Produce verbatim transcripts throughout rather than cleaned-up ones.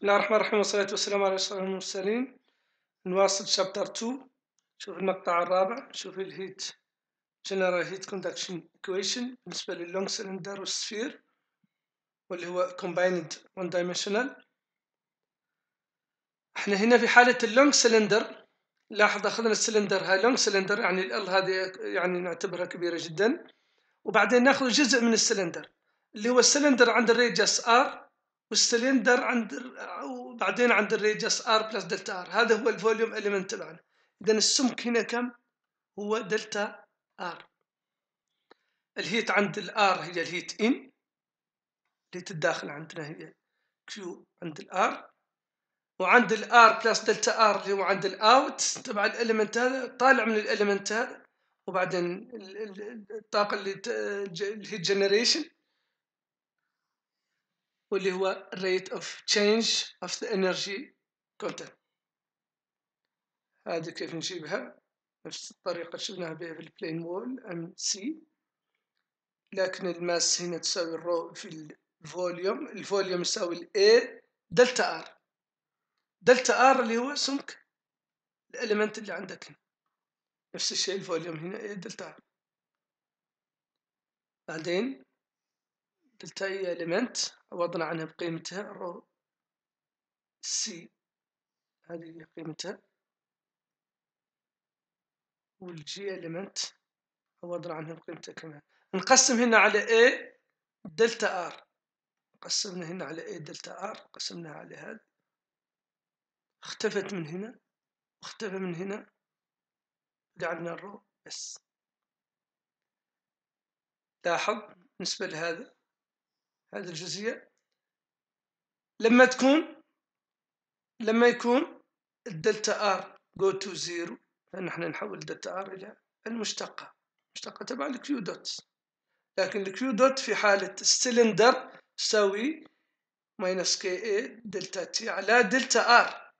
بسم الله الرحمن الرحيم والصلاة والسلام على أشرف المرسلين. نواصل شابتر اثنين. شوف المقطع الرابع. شوف الهيت جنرال هيت كوندكشن ايكويشن بالنسبة لللونج سلندر والسفير واللي هو combined one dimensional. احنا هنا في حالة اللونج سلندر. لاحظ أخذنا السلندر هاي لونج سلندر، يعني ال هذه يعني نعتبرها كبيرة جدا، وبعدين ناخذ جزء من السلندر اللي هو السلندر عند الريديوس ار، والسلندر عند وبعدين عند الريديوس ار بلس دلتا ار. هذا هو الفوليوم اليمنت تبعنا. اذا السمك هنا كم؟ هو دلتا ار. الهيت عند الار هي الهيت ان، الهيت الداخل عندنا هي كيو عند الار، وعند الار بلس دلتا ار اللي هو عند الاوت تبع الاليمنت هذا، طالع من الاليمنت هذا، وبعدين الطاقه اللي الهيت جنريشن واللي هو rate of change of the energy content. هذه كيف نجيبها؟ نفس الطريقة شفناها بها في البلين وول ام سي، لكن الماس هنا تساوي الرو في الفوليوم، الفوليوم يساوي الاي دلتا ار، دلتا ار اللي هو سمك الاليمنت اللي عندك هنا. نفس الشيء الفوليوم هنا اي دلتا ار. بعدين دلتا اي اليمنت عوضنا عنها بقيمتها الرو سي، هذه هي قيمتها، والجي اليمنت عوضنا عنها بقيمتها كمان. نقسم هنا على A دلتا R، قسمنا هنا على A دلتا R، قسمناها على هذا، اختفت من هنا واختفى من هنا، جعلنا الرو بس. لاحظ بالنسبة لهذا هذه الجزئية لما تكون لما يكون الدلتا R go to zero، فنحن نحول الدلتا R إلى المشتقة، المشتقة تبع الكيو دوت. لكن الكيو دوت في حالة السلندر تساوي ماينس كي اي دلتا تي على دلتا ار.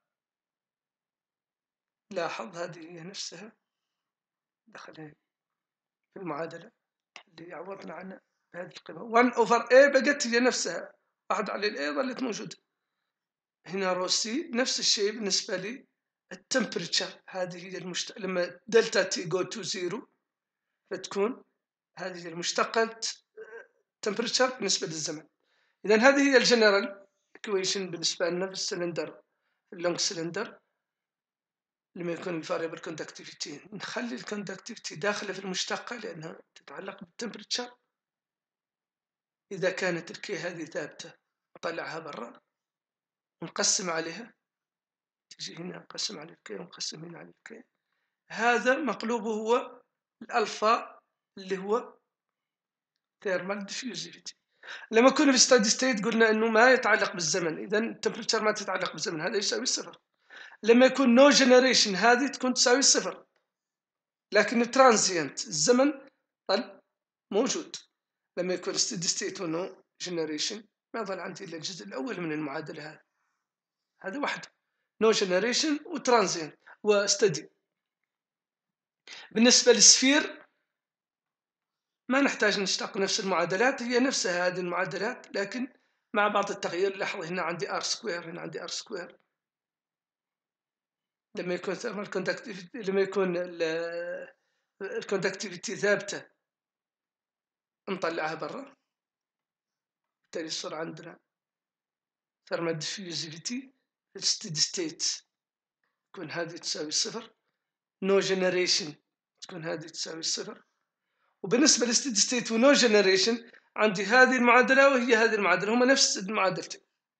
لاحظ هذه هي نفسها دخلها في المعادلة اللي عوضنا عنها بهذه القيمة. واحد اوفر اي بقت هي نفسها، واحد على الاي ظلت موجودة. هنا رو سي نفس الشيء بالنسبة لي التمبريتشر، هذه هي المشت... لما دلتا تي جو تو زيرو فتكون هذه المشتقة تمبريتشر بالنسبة للزمن. إذا هذه هي الجنرال ايكويشن بالنسبة لنا في السلندر، اللونج سلندر. لما يكون الفاريبل كوندكتيفيتي نخلي الكوندكتيفيتي داخله في المشتقة لأنها تتعلق بالتمبريتشر. إذا كانت الكي هذه ثابتة نطلعها برا ونقسم عليها، تجي هنا نقسم على الكي ونقسم هنا على الكي. هذا مقلوبه هو الألفا اللي هو ثيرمال ديفيوزيفيتي. لما كنا في ستادي ستيت قلنا انه ما يتعلق بالزمن، اذا التمبريتشر ما تتعلق بالزمن، هذا يساوي الصفر. لما يكون نو جنريشن هذه تكون تساوي الصفر، لكن الترانزيانت الزمن ظل موجود. لما يكون ستيدي ستيت ونو جنريشن ما يظل عندي الا الجزء الاول من المعادله هذه، هذا واحد نو جنريشن وترانزيانت وستدي. بالنسبه للسفير ما نحتاج نشتق نفس المعادلات، هي نفسها هذه المعادلات لكن مع بعض التغيير. لاحظ هنا عندي ار سكوير، هنا عندي ار سكوير. لما يكون ثيرمال كوندكتيفيتي، لما يكون الكوندكتيفيتي ثابته نطلعها برا، بالتالي يصير عندنا ثيرمال ديفيوزيفيتي في الستيدي ستيت تكون هذه تساوي الصفر، نو جنريشن تكون هذه تساوي الصفر. وبالنسبه للستيدي ستيت ونو جنريشن عندي هذه المعادله وهي هذه المعادله، هما نفس المعادلتين.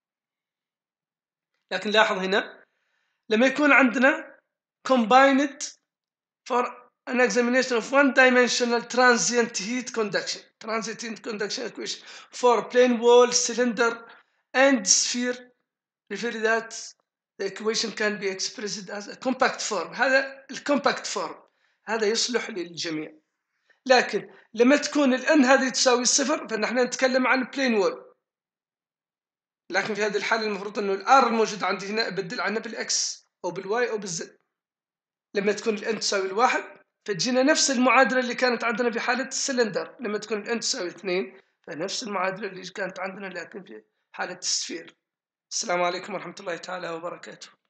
لكن لاحظ هنا لما يكون عندنا combined for an examination of one dimensional transient heat conduction transient heat conduction equation for plane wall cylinder and sphere, refer that the equation can be expressed as a compact form. هذا الcompact form هذا يصلح للجميع. لكن لما تكون ال n هذه تساوي الصفر فنحن نتكلم عن plane wall، لكن في هذه الحالة المفروض انه الار الموجود عندي هنا ابدل عنها بالاكس او بالواي او بالزد. لما تكون ال n تساوي الواحد فتجينا نفس المعادلة اللي كانت عندنا في حالة السلندر. لما تكون ال n تساوي اثنين فنفس المعادلة اللي كانت عندنا لكن في حالة السفير السلام عليكم ورحمة الله تعالى وبركاته.